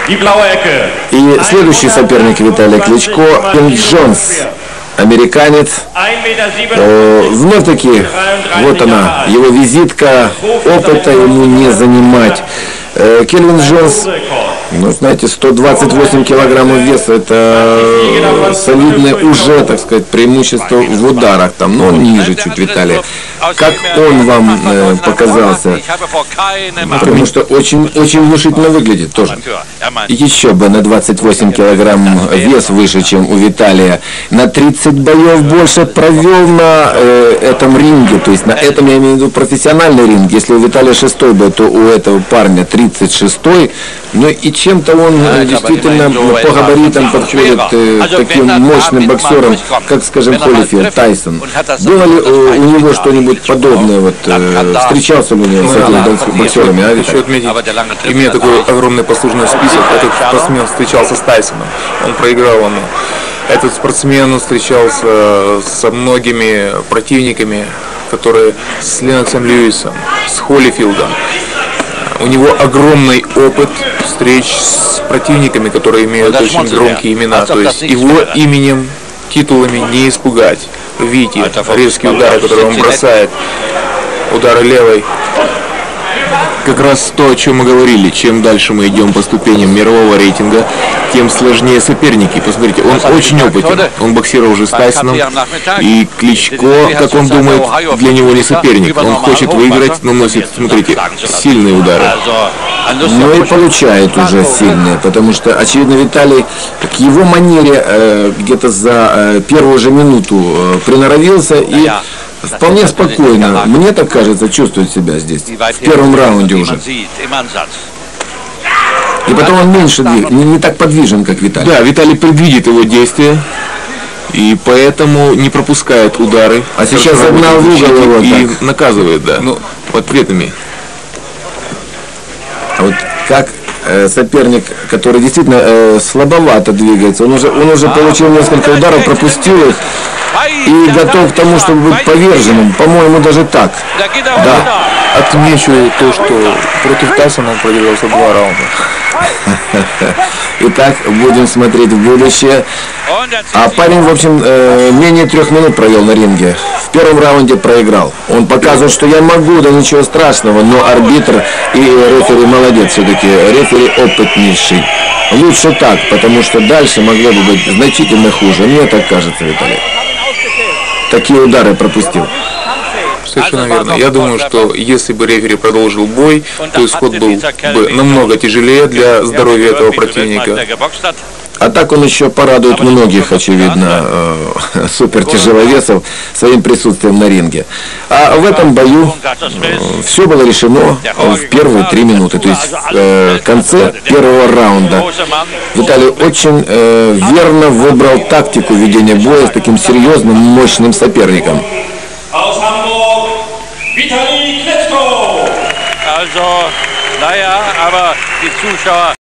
И следующий соперник Виталия Кличко — Келвин Джонс, американец. Вновь-таки, вот она, его визитка, опыта ему не занимать. Келвин Джонс, ну, знаете, 128 килограммов веса, это солидное уже, так сказать, преимущество в ударах, там, но ниже чуть Виталия. Как он вам показался? Потому что очень внушительно выглядит тоже. Еще бы на 28 килограмм вес выше, чем у Виталия. На 30 боев больше провел на этом ринге, то есть на этом, я имею в виду, профессиональный ринг. Если у Виталия 6-й бой, то у этого парня 36-й. Ну и чем-то он действительно по габаритам подходит таким мощным боксерам, как, скажем, Холлифилд, Тайсон. Было ли у него что-нибудь подобное? Вот, встречался ли он с этими боксерами? А еще отметить, имея такой огромный послужной список, этот спортсмен встречался с Тайсоном. Он проиграл ему. Этот спортсмен встречался со многими противниками, которые с Ленноксом Льюисом, с Холлифилдом. У него огромный опыт встреч с противниками, которые имеют очень громкие имена. То есть его именем, титулами не испугать. Видите, резкие удары, которые он бросает, удары левой. Как раз то, о чем мы говорили. Чем дальше мы идем по ступеням мирового рейтинга, тем сложнее соперники. Посмотрите, он очень опытен. Он боксировал уже с Тайсоном. И Кличко, как он думает, для него не соперник. Он хочет выиграть, но носит, смотрите, сильные удары. Ну и получает уже сильные, потому что, очевидно, Виталий к его манере где-то за первую же минуту приноровился и вполне спокойно, мне так кажется, чувствует себя здесь, в первом раунде уже. И потом он меньше, не так подвижен, как Виталий. Да, Виталий предвидит его действия, и поэтому не пропускает удары. А сейчас загнал в угол его и наказывает, да, ну, ответами. А вот как соперник, который действительно слабовато двигается, он уже получил несколько ударов, пропустил их и готов к тому, чтобы быть поверженным, по-моему, даже так. Да. Отмечу то, что против Тайсона он продержался 2 раунда. Итак, будем смотреть в будущее. А парень, в общем, менее 3 минут провел на ринге. В первом раунде проиграл. Он показывает, что я могу, да ничего страшного, но арбитр и рефери молодец все-таки. Рефери опытнейший. Лучше так, потому что дальше могло бы быть значительно хуже. Мне так кажется, Виталий. Такие удары пропустил. Совершенно верно. Я думаю, что если бы рефери продолжил бой, то исход был бы намного тяжелее для здоровья этого противника. А так он еще порадует многих, очевидно, супертяжеловесов своим присутствием на ринге. А в этом бою все было решено в первые 3 минуты, то есть в конце первого раунда. Виталий очень верно выбрал тактику ведения боя с таким серьезным, мощным соперником.